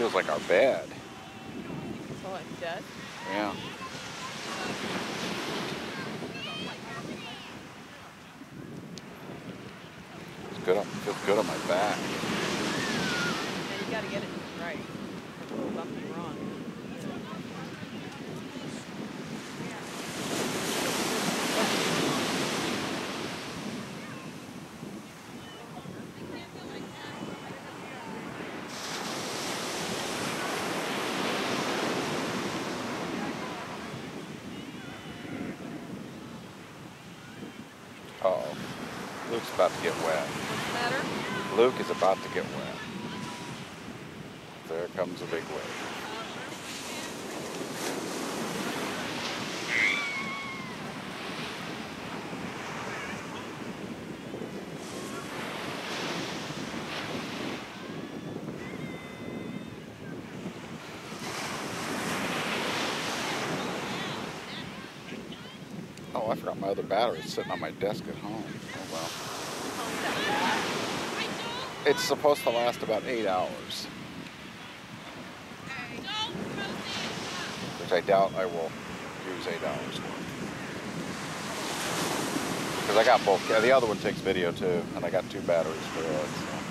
Feels like our bed. Oh, it does? Yeah. It's good. Feels good on my back. Yeah, you gotta get it right. It's a little bumpy wrong. Uh-oh. Luke's about to get wet. What's the matter? Luke is about to get wet. There comes a big wave. Oh, I forgot my other battery sitting on my desk at home. Oh well. It's supposed to last about 8 hours. Which I doubt I will use 8 hours worth. Because I got both. Yeah, the other one takes video too, and I got 2 batteries for it. So.